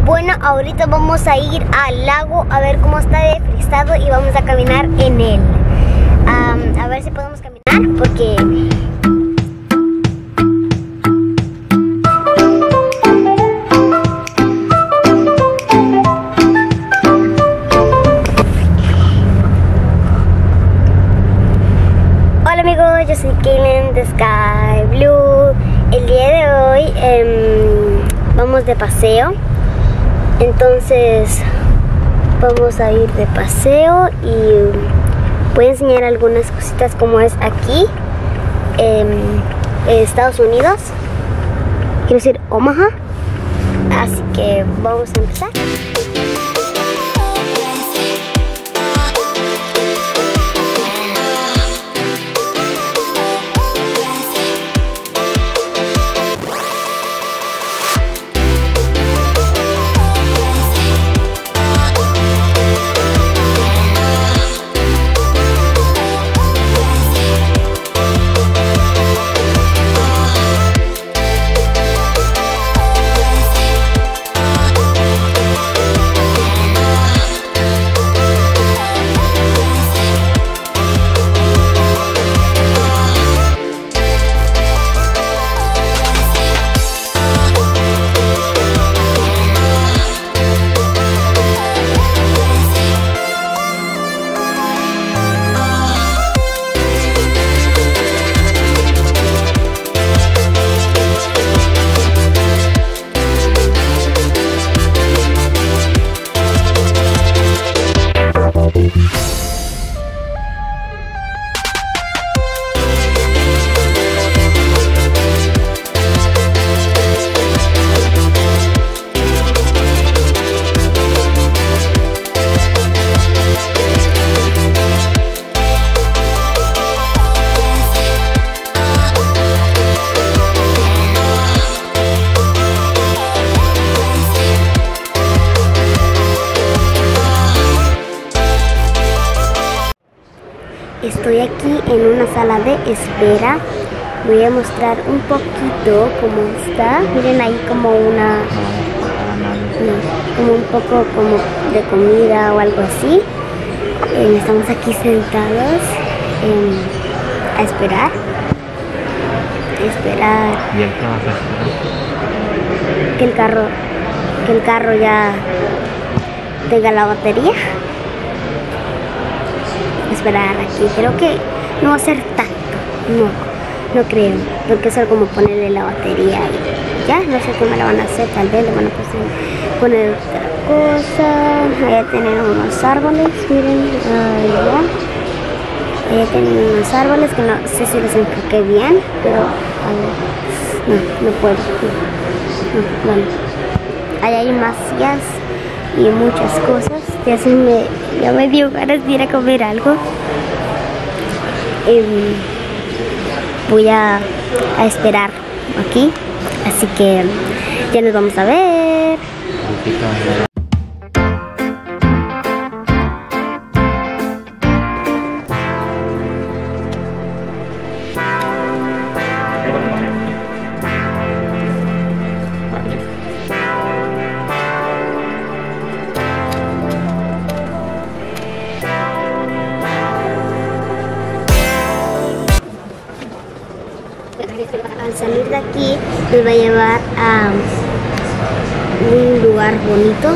Bueno, ahorita vamos a ir al lago a ver cómo está de frisado y vamos a caminar en él. A ver si podemos caminar porque... Hola amigos, yo soy Kaylin de Sky Blue. El día de hoy vamos de paseo. Entonces vamos a ir de paseo y voy a enseñar algunas cositas como es aquí en Estados Unidos. Quiero decir Omaha. Así que vamos a empezar. Estoy aquí en una sala de espera. Voy a mostrar un poquito cómo está. Miren ahí como como un poco como de comida o algo así. Estamos aquí sentados a esperar. ¿Y el carro? Que el carro ya tenga la batería. Esperar aquí, creo que no va a ser tanto, no creo, porque es como ponerle la batería y ya, no sé cómo la van a hacer, tal vez le van a poner otra cosa. Allá tienen unos árboles, miren, allá tienen unos árboles que no sé si los enfoqué bien, pero no puedo, bueno, allá hay más sillas y muchas cosas. Ya me dio ganas de ir a comer algo. Voy a esperar aquí, así que ya nos vamos a ver. Al salir de aquí nos va a llevar a un lugar bonito,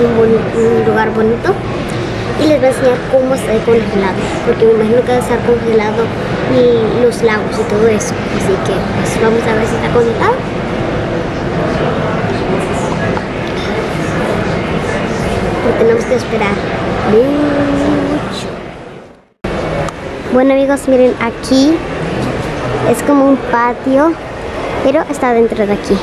y les va a enseñar cómo está congelado, porque me imagino que va a estar congelado y los lagos y todo eso, así que pues vamos a ver si está congelado. Pero tenemos que esperar mucho. Bueno amigos, miren, aquí es como un patio, pero está dentro de aquí.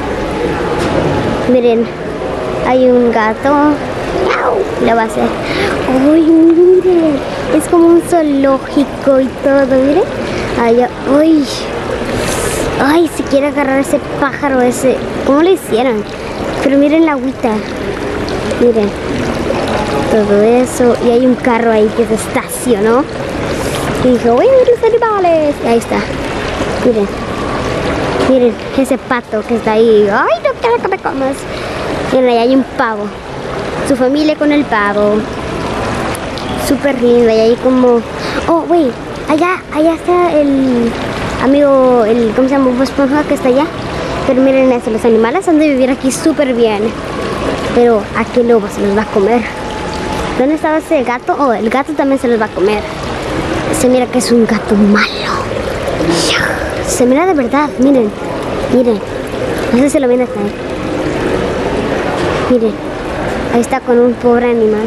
Miren, hay un gato. Lo va a hacer. ¡Uy, miren! Es como un zoológico y todo, miren. ¡Uy! ¡Ay! Si quiere agarrar ese pájaro ese. ¿Cómo lo hicieron? Pero miren la agüita. Miren. Todo eso. Y hay un carro ahí que se estacionó. Y dijo, ¡uy, los animales! Y ahí está. Miren. Miren, ese pato que está ahí. ¡Ay, no quiero que me comas! Miren, allá hay un pavo. Su familia con el pavo. Súper lindo. Y ahí como... Oh, wait. Allá está el amigo, ¿cómo se llama? Bob Esponja, que está allá. Pero miren eso, los animales han de vivir aquí súper bien. Pero ¿a qué lobo se los va a comer? ¿Dónde estaba ese gato? Oh, el gato también se los va a comer. Se mira que es un gato malo. Se mira de verdad, miren. Miren. No sé si lo ven hasta ahí. Miren. Ahí está con un pobre animal.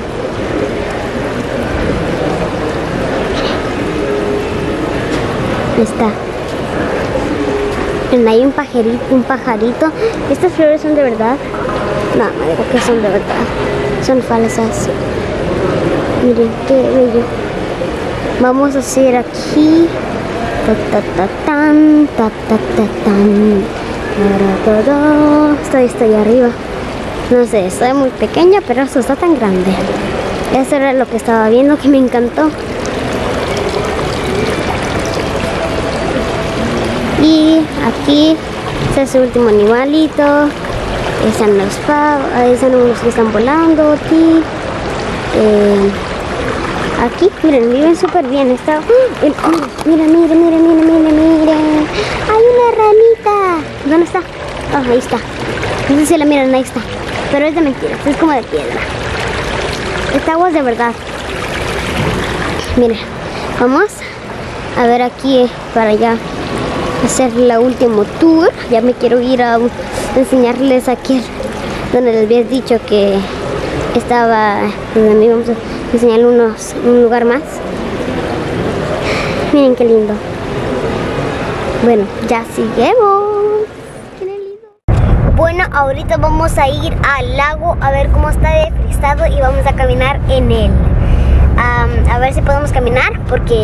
Ahí está. Miren, hay un pajarito. ¿Estas flores son de verdad? No, no digo que son de verdad. Son falsas. Miren, qué bello. Vamos a hacer aquí. Tan. Estoy ahí arriba. No sé, estoy muy pequeña, pero esto está tan grande. Eso era lo que estaba viendo, que me encantó. Y aquí está su último animalito. Están los pavos, ahí están unos que están volando aquí. Aquí, miren, viven súper bien. Está... Miren. Hay una ranita. ¿Dónde está? Oh, ahí está. No sé si la miran, ahí está. Pero es de mentiras, es como de piedra. Esta agua es de verdad. Miren, vamos a ver aquí para allá. Hacer la último tour. Ya me quiero ir a enseñarles aquí donde les había dicho que estaba, donde me íbamos a enseñar un lugar más. Miren qué lindo. Bueno, ya seguimos. Qué lindo. Bueno, ahorita vamos a ir al lago a ver cómo está de frisado y vamos a caminar en él. A ver si podemos caminar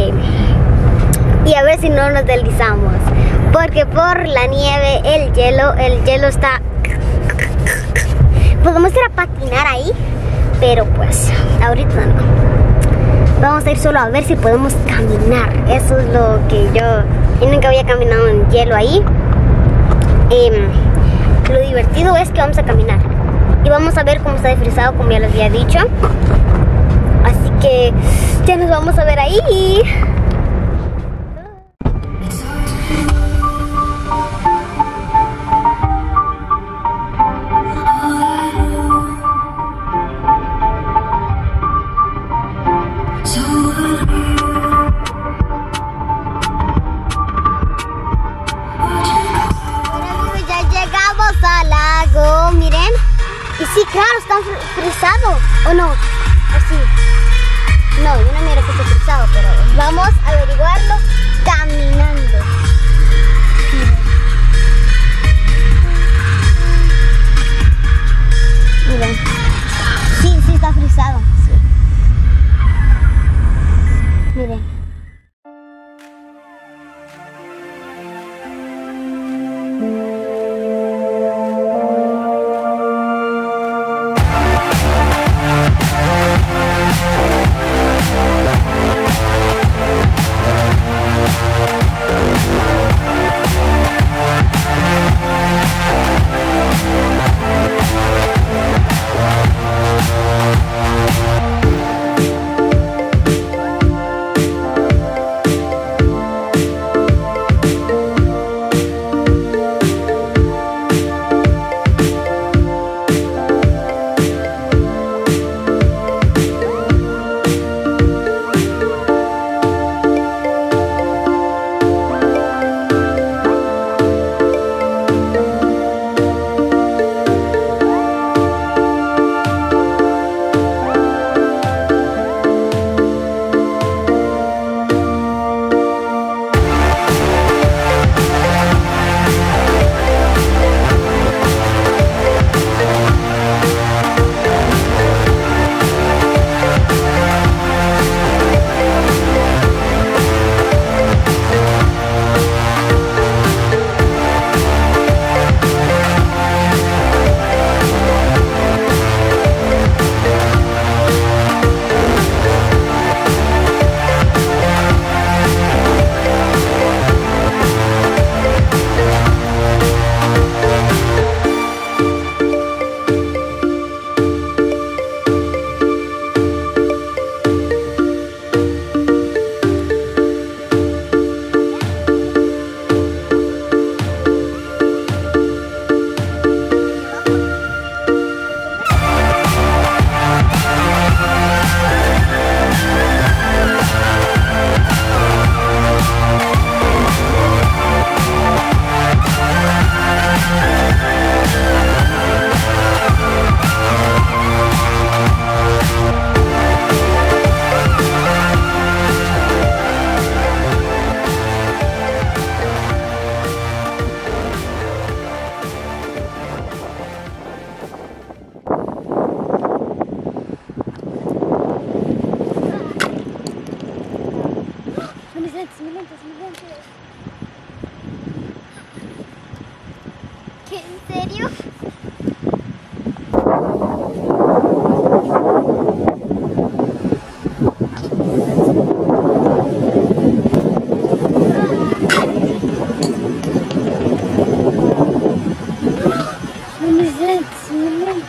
y a ver si no nos deslizamos. Porque por la nieve, el hielo está... Podemos ir a patinar ahí, pero pues ahorita no. Vamos a ir solo a ver si podemos caminar. Eso es lo que yo nunca había caminado en hielo ahí. Lo divertido es que vamos a caminar. Y vamos a ver cómo está defrisado, como ya les había dicho. Así que ya nos vamos a ver ahí. Sí, claro, está frisado. ¿O no? Así. No, yo no miro que esté frisado, pero vamos a averiguarlo caminando. Miren. Sí, está frisado. Sí. Miren.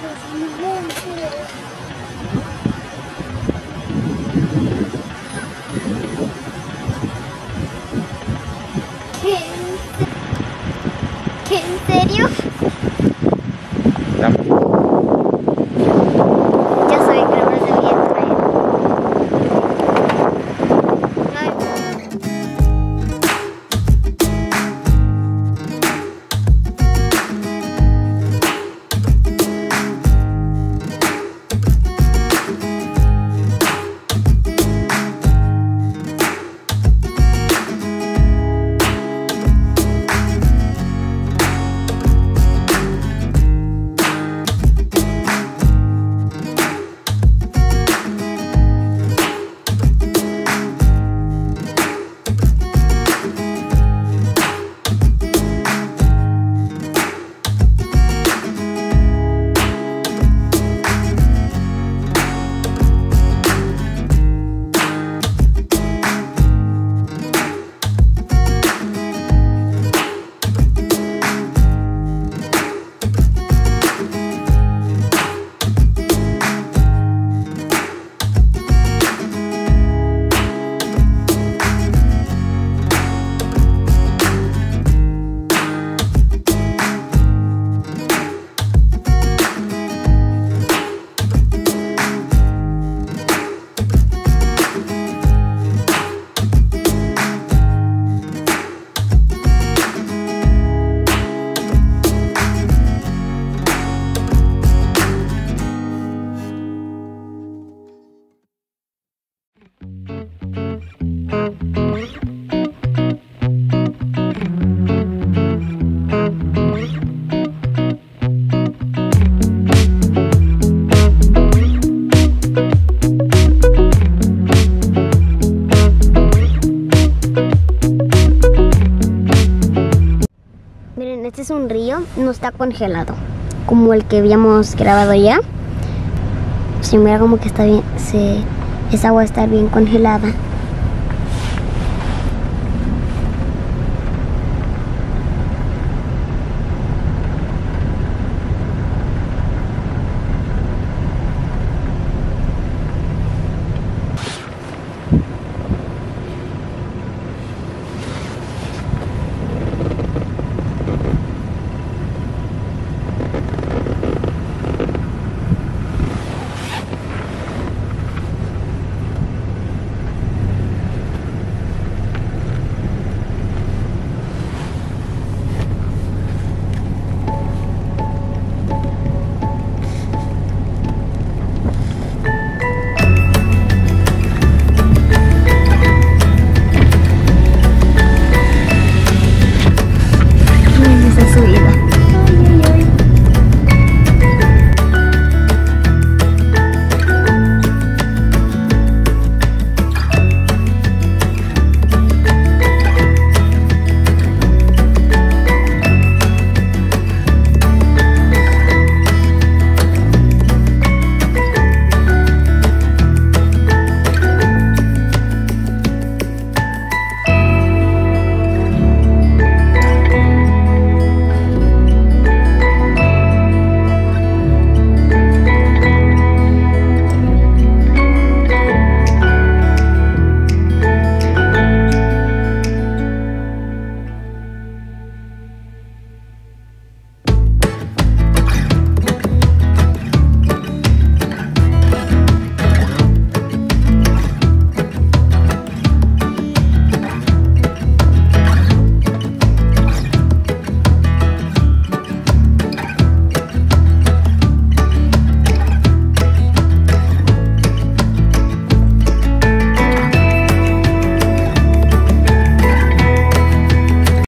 ¿Qué? ¿En serio? Yo soy Cremas del Viento. Miren, este es un río, no está congelado, como el que habíamos grabado ya. Sí, mira como que está bien, esa agua está bien congelada.